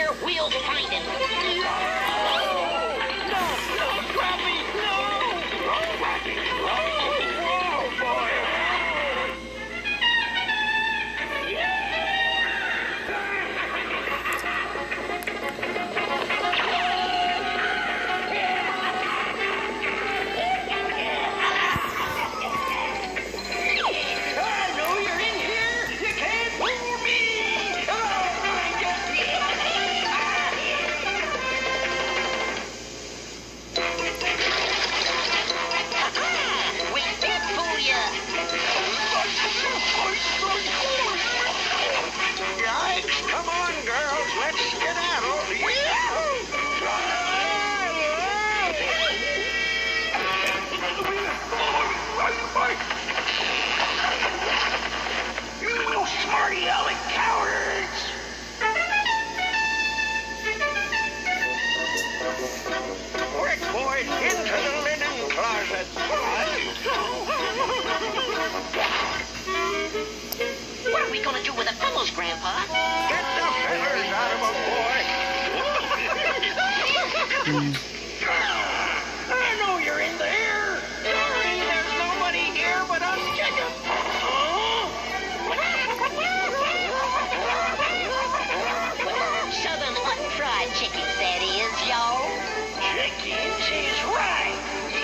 here, we'll find him. No, Scrappy, no! Whoa, boy! Come on, girls, let's skedaddle. You smarty aleck cowards! Quick, boys, into the linen closet. What are we gonna do with the fellows, Grandpa? Get the feathers out of 'em, boy. I know you're in there. Sorry, there's nobody here but us chickens. Southern fried chickens, that is, y'all. Chickens is right.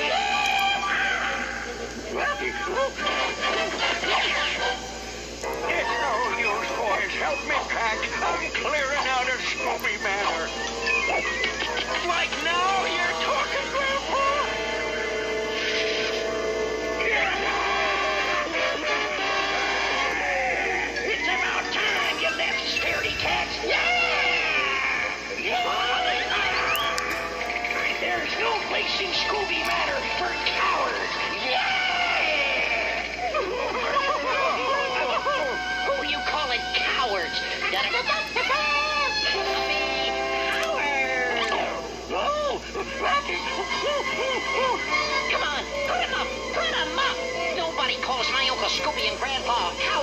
It's no use, boys. Help me pack. I'm clearing out of Scooby Manor. Like now you're talking, Grandpa? It's about time, you left scaredy cats. There's no place in Scooby Manor for cowards. Who you calling cowards? Come on, put him up! Nobody calls my Uncle Scooby and Grandpa cowards.